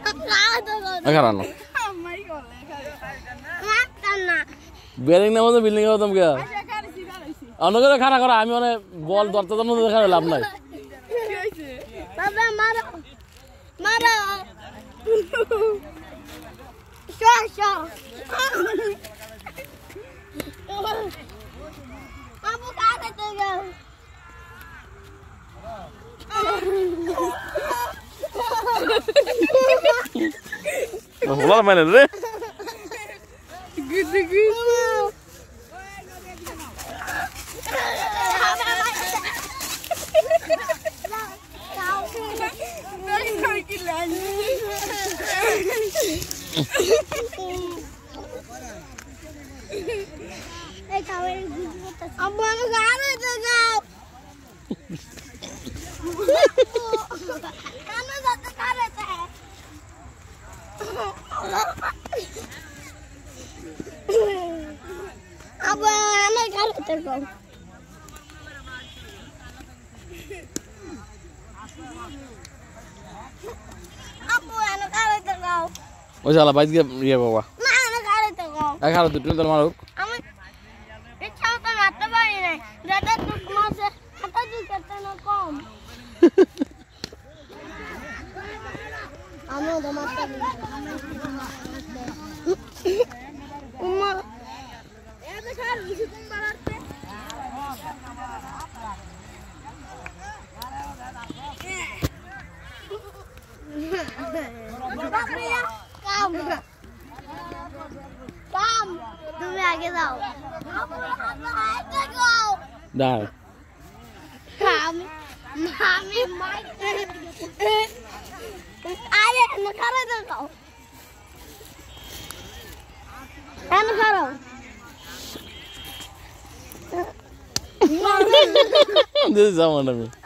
খারানো Bering নামে তো building হতাম কে অন্য করে খানা করা আমি মানে বল ধরতে তো দেখা লাভ নাই Hola mana re? Good. Oh salah baik dia bawa. Kalau tu tu terlalu maruk. তুমি আগে যাও দাও আমি আরে না করে দাও এনে করো This is someone of me.